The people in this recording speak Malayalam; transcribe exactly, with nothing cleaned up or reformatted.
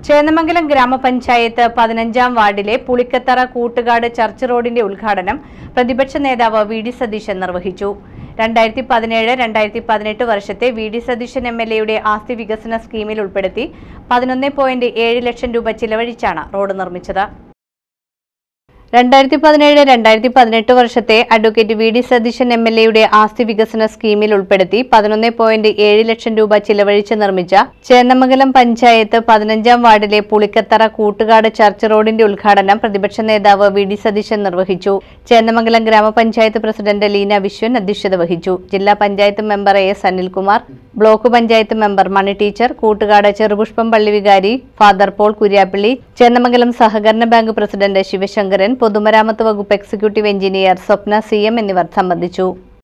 ചേന്നമംഗലം ഗ്രാമപഞ്ചായത്ത് പതിനഞ്ചാം വാർഡിലെ പുളിക്കത്തറ കൂട്ടുകാട് ചർച്ച് റോഡിന്റെ ഉദ്ഘാടനം പ്രതിപക്ഷ നേതാവ് വി ഡി സതീശൻ നിർവഹിച്ചു. രണ്ടായിരത്തി പതിനേഴ് രണ്ടായിരത്തി പതിനെട്ട് വർഷത്തെ V D Satheesan M L എയുടെ ആസ്തി വികസന സ്കീമിൽ ഉൾപ്പെടുത്തി പതിനൊന്ന് പോയിന്റ് ഏഴ് ലക്ഷം രൂപ ചിലവഴിച്ചാണ് റോഡ് നിർമ്മിച്ചത്. രണ്ടായിരത്തി പതിനേഴ് രണ്ടായിരത്തി പതിനെട്ട് വർഷത്തെ advocate V D Satheesan M L എയുടെ ആസ്തി വികസന സ്കീമിൽ ഉൾപ്പെടുത്തി പതിനൊന്ന് പോയിന്റ് ഏഴ് ലക്ഷം രൂപ ചിലവഴിച്ച് നിർമ്മിച്ച ചേന്നമംഗലം പഞ്ചായത്ത് പതിനഞ്ചാം വാർഡിലെ പുളിക്കത്തറ കൂട്ടുകാട് ചർച്ച് റോഡിന്റെ ഉദ്ഘാടനം പ്രതിപക്ഷ നേതാവ് വി ഡി സതീശൻ നിർവഹിച്ചു. ചേന്നമംഗലം ഗ്രാമപഞ്ചായത്ത് പ്രസിഡന്റ് ലീന വിശ്വൻ അധ്യക്ഷത വഹിച്ചു. ജില്ലാ panchayat member A S Anilkumar, block panchayat member Mani teacher, Koottukad Cherupushpam പള്ളി വികാരി ഫാദർ പോൾ കുര്യാപ്പള്ളി, ചേന്നമംഗലം സഹകരണ ബാങ്ക് പ്രസിഡന്റ് ശിവശങ്കരൻ, പൊതുമരാമത്ത് വകുപ്പ് executive engineer Swapna C M എന്നിവർ സംബന്ധിച്ചു.